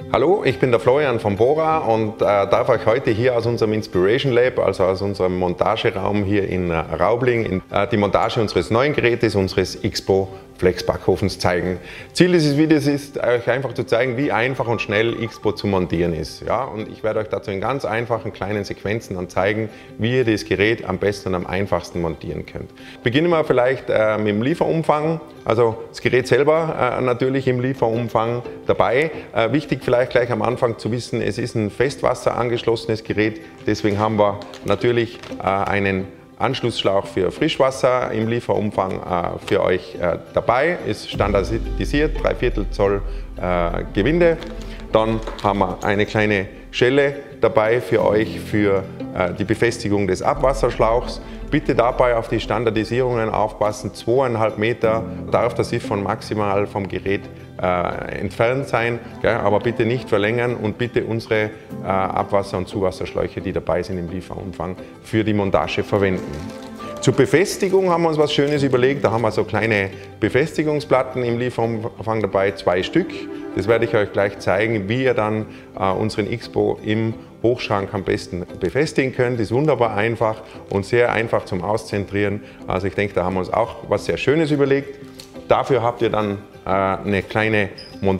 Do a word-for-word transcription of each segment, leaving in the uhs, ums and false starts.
Hallo, ich bin der Florian von Bora und äh, darf euch heute hier aus unserem Inspiration Lab, also aus unserem Montageraum hier in äh, Raubling, in, äh, die Montage unseres neuen Gerätes, unseres X P O Flex Backhofens zeigen. Ziel dieses Videos ist, euch einfach zu zeigen, wie einfach und schnell X P O zu montieren ist. Ja, und ich werde euch dazu in ganz einfachen kleinen Sequenzen dann zeigen, wie ihr das Gerät am besten und am einfachsten montieren könnt. Beginnen wir vielleicht äh, mit dem Lieferumfang. Also das Gerät selber äh, natürlich im Lieferumfang dabei. Äh, wichtig vielleicht gleich am Anfang zu wissen, es ist ein Festwasser angeschlossenes Gerät. Deswegen haben wir natürlich äh, einen Anschlussschlauch für Frischwasser im Lieferumfang äh, für euch äh, dabei. Ist standardisiert, drei Viertel Zoll äh, Gewinde. Dann haben wir eine kleine Schelle dabei für euch für äh, die Befestigung des Abwasserschlauchs. Bitte dabei auf die Standardisierungen aufpassen. Zweieinhalb Meter darf das Siphon maximal vom Gerät äh, entfernt sein, gell? Aber bitte nicht verlängern und bitte unsere äh, Abwasser- und Zuwasserschläuche, die dabei sind im Lieferumfang, für die Montage verwenden. Zur Befestigung haben wir uns was Schönes überlegt. Da haben wir so kleine Befestigungsplatten im Lieferumfang dabei, zwei Stück. Das werde ich euch gleich zeigen, wie ihr dann äh, unseren X P O im Hochschrank am besten befestigen könnt. Ist wunderbar einfach und sehr einfach zum Auszentrieren. Also ich denke, da haben wir uns auch was sehr Schönes überlegt. Dafür habt ihr dann äh, eine kleine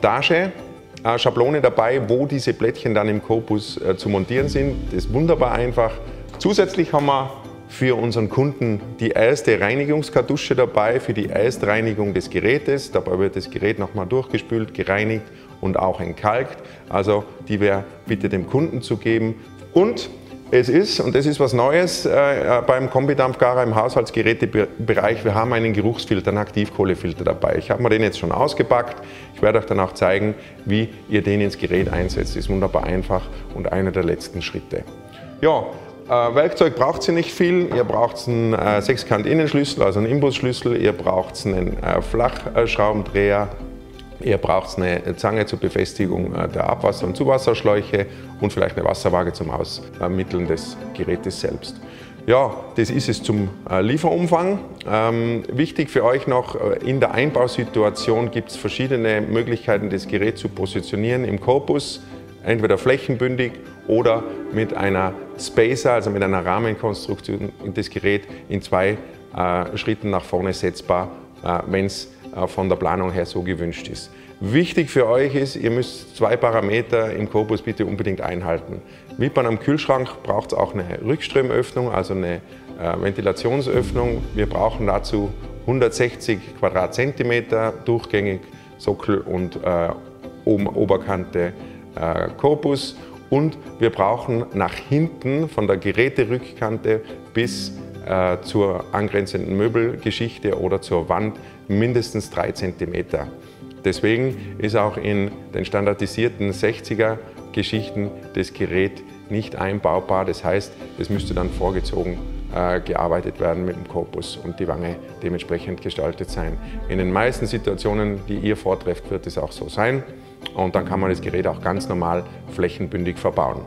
Montage-Schablone dabei, wo diese Plättchen dann im Korpus äh, zu montieren sind. Das ist wunderbar einfach. Zusätzlich haben wir für unseren Kunden die erste Reinigungskartusche dabei für die Erstreinigung des Gerätes. Dabei wird das Gerät nochmal durchgespült, gereinigt und auch entkalkt. Also die wäre bitte dem Kunden zu geben. Und es ist, und das ist was Neues äh, beim Kombidampfgarer im Haushaltsgerätebereich, wir haben einen Geruchsfilter, einen Aktivkohlefilter dabei. Ich habe mir den jetzt schon ausgepackt. Ich werde euch dann auch zeigen, wie ihr den ins Gerät einsetzt. Das ist wunderbar einfach und einer der letzten Schritte. Ja, Äh, Werkzeug braucht ihr nicht viel. Ihr braucht einen äh, Sechskant-Innenschlüssel, also einen Imbusschlüssel. Ihr braucht einen äh, Flachschraubendreher. Ihr braucht eine Zange zur Befestigung äh, der Abwasser- und Zuwasserschläuche und vielleicht eine Wasserwaage zum Ausmitteln des Gerätes selbst. Ja, das ist es zum äh, Lieferumfang. Ähm, wichtig für euch noch, äh, in der Einbausituation gibt es verschiedene Möglichkeiten, das Gerät zu positionieren im Korpus. Entweder flächenbündig oder mit einer Spacer, also mit einer Rahmenkonstruktion, das Gerät in zwei äh, Schritten nach vorne setzbar, äh, wenn es äh, von der Planung her so gewünscht ist. Wichtig für euch ist, ihr müsst zwei Parameter im Korpus bitte unbedingt einhalten. Wie bei einem Kühlschrank braucht es auch eine Rückströmöffnung, also eine äh, Ventilationsöffnung. Wir brauchen dazu hundertsechzig Quadratzentimeter durchgängig, Sockel und äh, oben Oberkante äh, Korpus. Und wir brauchen nach hinten von der Geräterückkante bis äh, zur angrenzenden Möbelgeschichte oder zur Wand mindestens drei Zentimeter. Deswegen ist auch in den standardisierten sechziger Geschichten das Gerät nicht einbaubar. Das heißt, es müsste dann vorgezogen äh, gearbeitet werden mit dem Korpus und die Wange dementsprechend gestaltet sein. In den meisten Situationen, die ihr vortrefft, wird es auch so sein. Und dann kann man das Gerät auch ganz normal flächenbündig verbauen.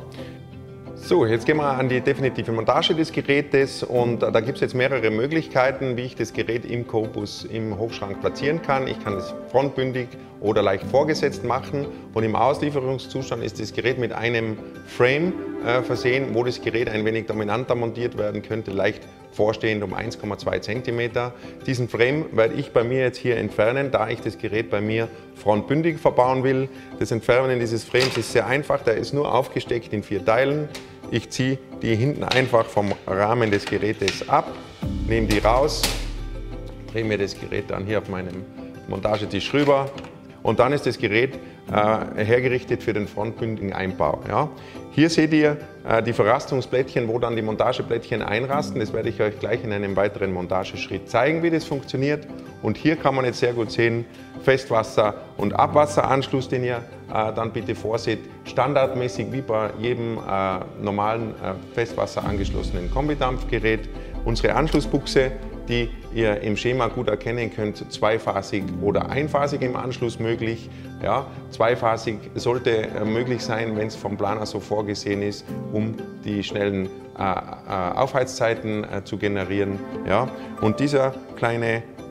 So, jetzt gehen wir an die definitive Montage des Gerätes und da gibt es jetzt mehrere Möglichkeiten, wie ich das Gerät im Korpus im Hochschrank platzieren kann. Ich kann es frontbündig oder leicht vorgesetzt machen und im Auslieferungszustand ist das Gerät mit einem Frame äh, versehen, wo das Gerät ein wenig dominanter montiert werden könnte, leicht vorstehend um eins Komma zwei Zentimeter. Diesen Frame werde ich bei mir jetzt hier entfernen, da ich das Gerät bei mir frontbündig verbauen will. Das Entfernen dieses Frames ist sehr einfach, der ist nur aufgesteckt in vier Teilen. Ich ziehe die hinten einfach vom Rahmen des Gerätes ab, nehme die raus, drehe mir das Gerät dann hier auf meinem Montagetisch rüber und dann ist das Gerät äh, hergerichtet für den frontbündigen Einbau. Ja. Hier seht ihr äh, die Verrastungsplättchen, wo dann die Montageplättchen einrasten. Das werde ich euch gleich in einem weiteren Montageschritt zeigen, wie das funktioniert. Und hier kann man jetzt sehr gut sehen, Festwasser- und Abwasseranschluss, den ihr äh, dann bitte vorseht, standardmäßig wie bei jedem äh, normalen äh, Festwasser angeschlossenen Kombidampfgerät. Unsere Anschlussbuchse, die ihr im Schema gut erkennen könnt, zweiphasig oder einphasig im Anschluss möglich. Ja, zweiphasig sollte äh, möglich sein, wenn es vom Planer so vorgesehen ist, um die schnellen äh, äh, Aufheizzeiten äh, zu generieren. Ja. Und dieser kleine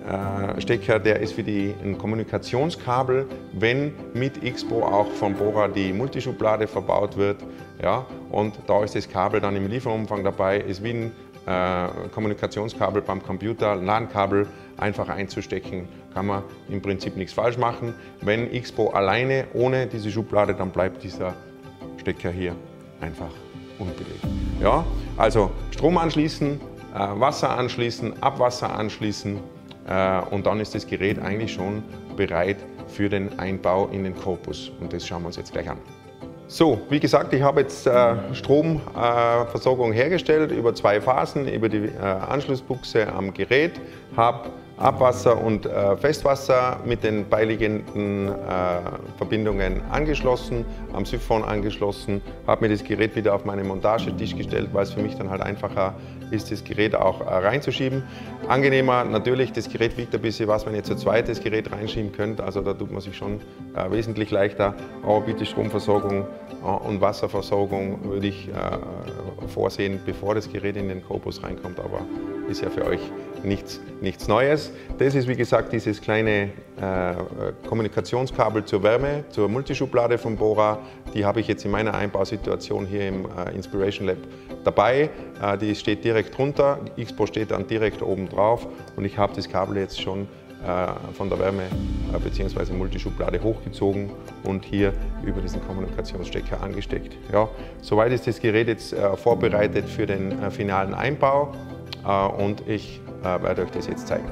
äh, Stecker, der ist für die, ein Kommunikationskabel, wenn mit X P O auch von Bora die Multischublade verbaut wird. Ja, und da ist das Kabel dann im Lieferumfang dabei, ist wie ein äh, Kommunikationskabel beim Computer, ein LAN-Kabel einfach einzustecken, kann man im Prinzip nichts falsch machen. Wenn X P O alleine ohne diese Schublade, dann bleibt dieser Stecker hier einfach unbelegt. Ja, also Strom anschließen, äh, Wasser anschließen, Abwasser anschließen äh, und dann ist das Gerät eigentlich schon bereit für den Einbau in den Korpus. Und das schauen wir uns jetzt gleich an. So, wie gesagt, ich habe jetzt äh, Stromversorgung äh, hergestellt über zwei Phasen, über die äh, Anschlussbuchse am Gerät, habe Abwasser und äh, Festwasser mit den beiliegenden äh, Verbindungen angeschlossen, am Siphon angeschlossen, habe mir das Gerät wieder auf meinen Montagetisch gestellt, weil es für mich dann halt einfacher ist, das Gerät auch äh, reinzuschieben. Angenehmer natürlich, das Gerät wiegt ein bisschen was, wenn ihr zu zweit das Gerät reinschieben könnt, also da tut man sich schon äh, wesentlich leichter, aber bitte Stromversorgung äh, und Wasserversorgung würde ich äh, vorsehen, bevor das Gerät in den Korpus reinkommt, aber ist ja für euch nichts, nichts Neues. Das ist wie gesagt dieses kleine äh, Kommunikationskabel zur Wärme, zur Multischublade von Bora. Die habe ich jetzt in meiner Einbausituation hier im äh, Inspiration Lab dabei. Äh, die steht direkt drunter, X P O steht dann direkt oben drauf und ich habe das Kabel jetzt schon äh, von der Wärme äh, bzw. Multischublade hochgezogen und hier über diesen Kommunikationsstecker angesteckt. Ja, soweit ist das Gerät jetzt äh, vorbereitet für den äh, finalen Einbau. Und ich äh, werde euch das jetzt zeigen.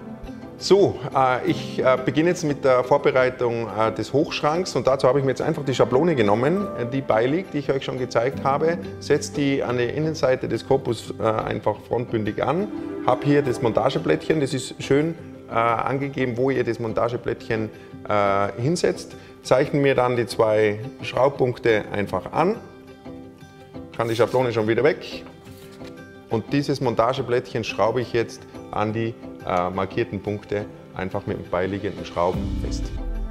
So, äh, ich äh, beginne jetzt mit der Vorbereitung äh, des Hochschranks und dazu habe ich mir jetzt einfach die Schablone genommen, die beiliegt, die ich euch schon gezeigt habe, setze die an der Innenseite des Korpus äh, einfach frontbündig an, habe hier das Montageblättchen, das ist schön äh, angegeben, wo ihr das Montageblättchen äh, hinsetzt, zeichne mir dann die zwei Schraubpunkte einfach an, kann die Schablone schon wieder weg. Und dieses Montageblättchen schraube ich jetzt an die äh, markierten Punkte einfach mit beiliegenden Schrauben fest.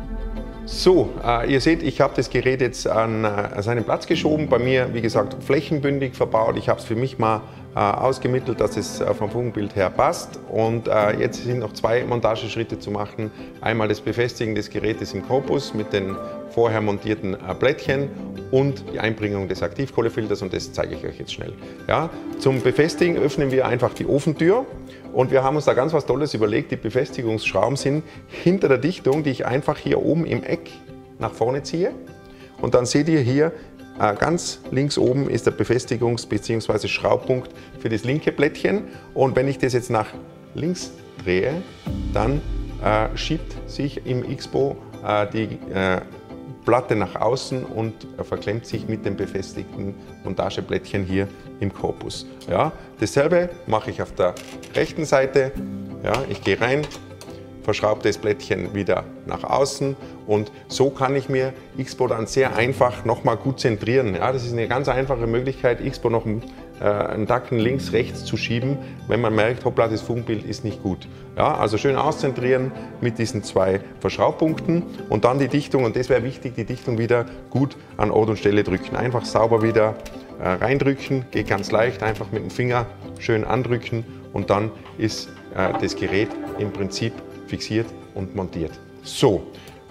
So, äh, ihr seht, ich habe das Gerät jetzt an äh, seinen Platz geschoben. Bei mir, wie gesagt, flächenbündig verbaut. Ich habe es für mich mal äh, ausgemittelt, dass es äh, vom Fugenbild her passt. Und äh, jetzt sind noch zwei Montageschritte zu machen. Einmal das Befestigen des Gerätes im Korpus mit den vorher montierten äh, Blättchen und die Einbringung des Aktivkohlefilters und das zeige ich euch jetzt schnell. Ja, zum Befestigen öffnen wir einfach die Ofentür und wir haben uns da ganz was Tolles überlegt. Die Befestigungsschrauben sind hinter der Dichtung, die ich einfach hier oben im Eck nach vorne ziehe und dann seht ihr hier äh, ganz links oben ist der Befestigungs- bzw. Schraubpunkt für das linke Blättchen und wenn ich das jetzt nach links drehe, dann äh, schiebt sich im X P O äh, die äh, Platte nach außen und verklemmt sich mit dem befestigten Montageblättchen hier im Korpus. Ja, dasselbe mache ich auf der rechten Seite. Ja, ich gehe rein, verschraube das Blättchen wieder nach außen und so kann ich mir X P O dann sehr einfach nochmal gut zentrieren. Ja, das ist eine ganz einfache Möglichkeit, X P O noch einen, äh, einen Tacken links, rechts zu schieben, wenn man merkt, hoppla, das Fugenbild ist nicht gut. Ja, also schön auszentrieren mit diesen zwei Verschraubpunkten und dann die Dichtung, und das wäre wichtig, die Dichtung wieder gut an Ort und Stelle drücken. Einfach sauber wieder äh, reindrücken, geht ganz leicht, einfach mit dem Finger schön andrücken und dann ist äh, das Gerät im Prinzip fixiert und montiert. So,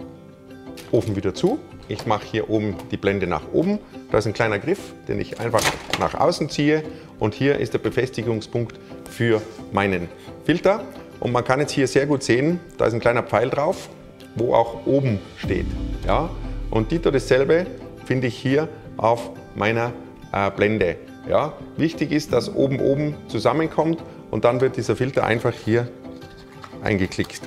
Ofen wieder zu. Ich mache hier oben die Blende nach oben. Da ist ein kleiner Griff, den ich einfach nach außen ziehe und hier ist der Befestigungspunkt für meinen Filter. Und man kann jetzt hier sehr gut sehen, da ist ein kleiner Pfeil drauf, wo auch oben steht. Ja? Und dito dasselbe finde ich hier auf meiner äh, Blende. Ja? Wichtig ist, dass oben oben zusammenkommt und dann wird dieser Filter einfach hier eingeklickt.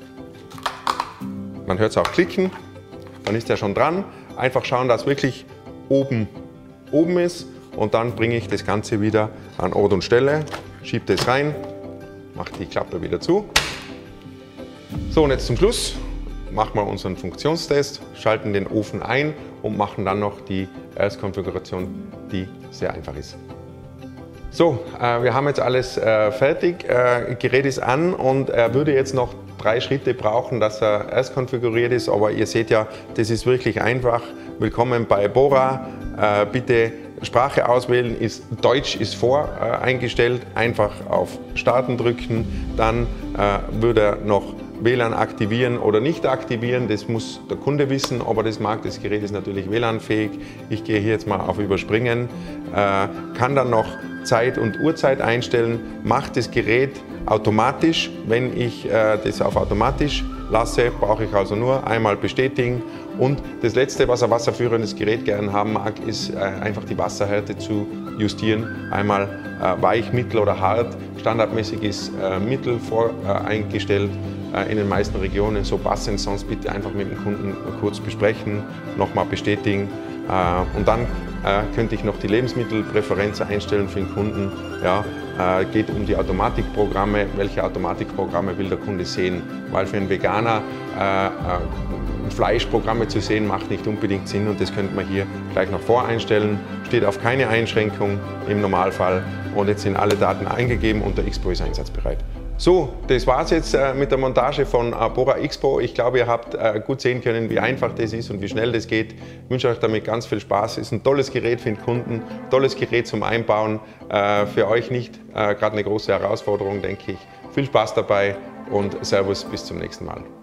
Man hört es auch klicken, dann ist er schon dran. Einfach schauen, dass wirklich oben oben ist und dann bringe ich das Ganze wieder an Ort und Stelle, schiebe das rein, mache die Klappe wieder zu. So, und jetzt zum Schluss machen wir unseren Funktionstest, schalten den Ofen ein und machen dann noch die Erstkonfiguration, die sehr einfach ist. So, äh, wir haben jetzt alles äh, fertig, äh, Gerät ist an und er würde jetzt noch drei Schritte brauchen, dass er erst konfiguriert ist, aber ihr seht ja, das ist wirklich einfach. Willkommen bei Bora. Äh, bitte Sprache auswählen ist Deutsch ist voreingestellt, einfach auf Starten drücken, dann äh, würde er noch W L A N aktivieren oder nicht aktivieren, das muss der Kunde wissen, ob er das mag. Das Gerät ist natürlich W L A N-fähig. Ich gehe hier jetzt mal auf Überspringen, äh, kann dann noch Zeit und Uhrzeit einstellen, macht das Gerät automatisch. Wenn ich äh, das auf automatisch lasse, brauche ich also nur einmal bestätigen. Und das Letzte, was ein wasserführendes Gerät gerne haben mag, ist äh, einfach die Wasserhärte zu justieren. Einmal äh, weich, mittel oder hart. Standardmäßig ist äh, mittel voreingestellt äh, in den meisten Regionen. So passend, sonst bitte einfach mit dem Kunden kurz besprechen, nochmal bestätigen. Äh, und dann äh, könnte ich noch die Lebensmittelpräferenz einstellen für den Kunden. Ja, äh, geht um die Automatikprogramme. Welche Automatikprogramme will der Kunde sehen? Weil für einen Veganer äh, äh, Fleischprogramme zu sehen, macht nicht unbedingt Sinn und das könnte man hier gleich noch voreinstellen. Steht auf keine Einschränkung im Normalfall und jetzt sind alle Daten eingegeben und der X P O ist einsatzbereit. So, das war es jetzt äh, mit der Montage von Arbora X P O. Ich glaube, ihr habt äh, gut sehen können, wie einfach das ist und wie schnell das geht. Ich wünsche euch damit ganz viel Spaß. Es ist ein tolles Gerät für den Kunden, tolles Gerät zum Einbauen. Äh, für euch nicht äh, gerade eine große Herausforderung, denke ich. Viel Spaß dabei und Servus, bis zum nächsten Mal.